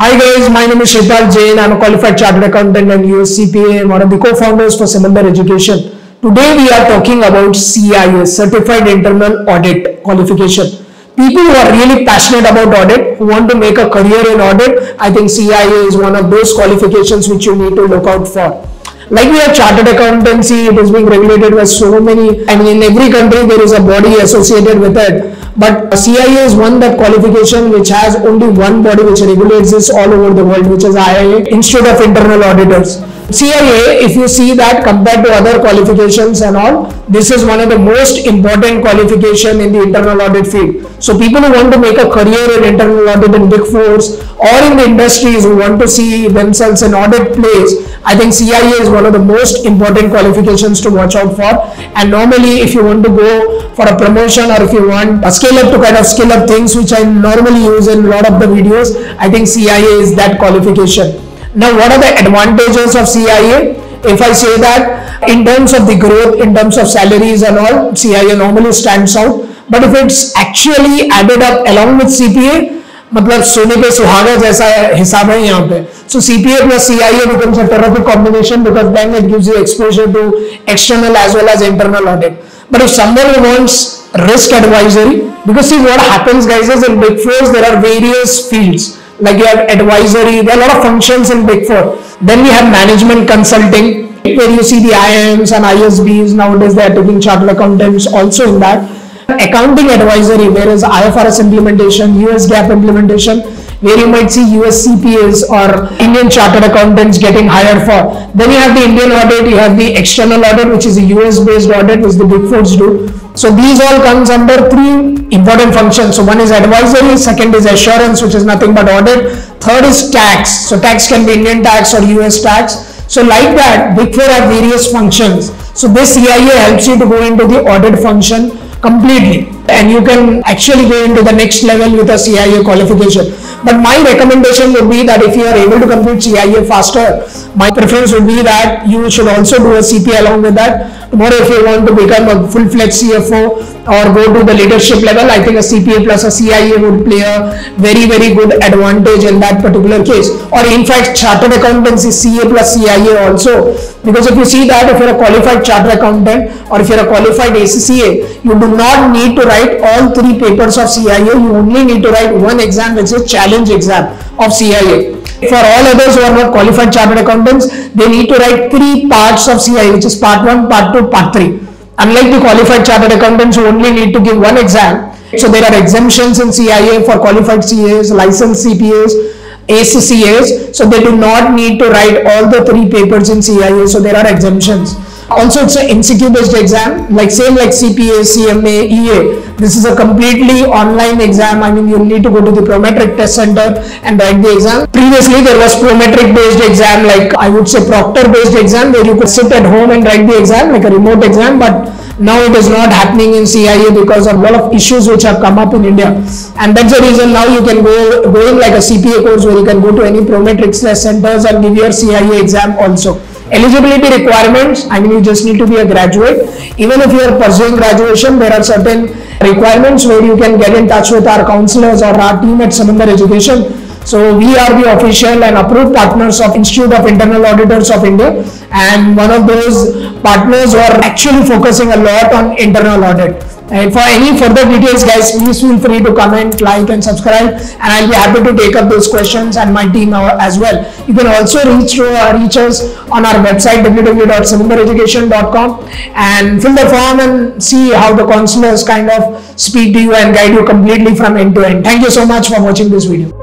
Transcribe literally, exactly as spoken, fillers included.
Hi guys, my name is Shreepal Jain. I'm a qualified chartered accountant and U S C P A and one of the co-founders for Samandar Education. Today we are talking about C I A, Certified Internal Audit qualification. People who are really passionate about audit, who want to make a career in audit, I think C I A is one of those qualifications which you need to look out for. Like we have chartered accountancy, it is being regulated by so many, I mean in every country there is a body associated with it. But C I A is one that qualification which has only one body which regulates this all over the world, which is I I A, Institute of Internal Auditors. C I A, if you see that compared to other qualifications and all, this is one of the most important qualification in the internal audit field. So people who want to make a career in internal audit in big fours or in the industries who want to see themselves in audit place, I think C I A is one of the most important qualifications to watch out for. And normally if you want to go for a promotion or if you want a scale up to kind of skill up things which I normally use in a lot of the videos, I think C I A is that qualification. Now what are the advantages of C I A? If I say that in terms of the growth, in terms of salaries and all, C I A normally stands out. But if it's actually added up along with C P A, मतलब सोने पे सुहागा जैसा हिसाब है यहाँ पे. So C P A plus C I A becomes a terrific combination because then it gives you exposure to external as well as internal audit. But if someone wants risk advisory, because see what happens guys is in Big Fours there are various fields. Like you have advisory, there are a lot of functions in Big Four. Then we have management consulting, where you see the I I Ms and I S Bs. Nowadays they are taking chartered accountants also in that. Accounting advisory, whereas I F R S implementation, U S GAAP implementation, where you might see U S C P As or Indian chartered accountants getting hired for. Then you have the Indian audit, you have the external audit, which is a U S based audit, which the Big Fours do. So these all comes under three important functions. So one is advisory, second is assurance, which is nothing but audit, third is tax. So tax can be Indian tax or U S tax. So like that, Big Four have various functions. So this C I A helps you to go into the audit function completely, and you can actually go into the next level with a C I A qualification. But my recommendation would be that if you are able to complete C I A faster, my preference would be that you should also do a C P A along with that. Tomorrow if you want to become a full-fledged C F O or go to the leadership level, I think a C P A plus a C I A would play a very very good advantage in that particular case. Or in fact chartered accountancy C A plus C I A also, because if you see that if you're a qualified chartered accountant or if you're a qualified A C C A, you do not need to write all three papers of C I A. You only need to write one exam, which is challenge exam of C I A. For all others who are not qualified chartered accountants, they need to write three parts of C I A, which is part one, part two, part three. Unlike the qualified chartered accountants who only need to give one exam. So there are exemptions in C I A for qualified C As, licensed C P As, A C C As. So they do not need to write all the three papers in C I A. So there are exemptions. Also, it's an M C Q based exam, like same like C P A, C M A, E A. This is a completely online exam. I mean, you need to go to the Prometric test center and write the exam. Previously, there was Prometric based exam, like I would say Proctor based exam, where you could sit at home and write the exam, like a remote exam. But now it is not happening in C I A because of a lot of issues which have come up in India. And that's the reason now you can go, go in like a C P A course where you can go to any Prometric test centers and give your C I A exam also. Eligibility requirements, I mean you just need to be a graduate. Even if you are pursuing graduation, there are certain requirements where you can get in touch with our counselors or our team at Samandar Education. So we are the official and approved partners of Institute of Internal Auditors of India, and one of those partners who are actually focusing a lot on internal audit. And for any further details guys, please feel free to comment, like and subscribe, and I'll be happy to take up those questions and my team as well. You can also reach, to, uh, reach us on our website w w w dot samandar education dot com and fill the form and see how the counselors kind of speak to you and guide you completely from end to end. Thank you so much for watching this video.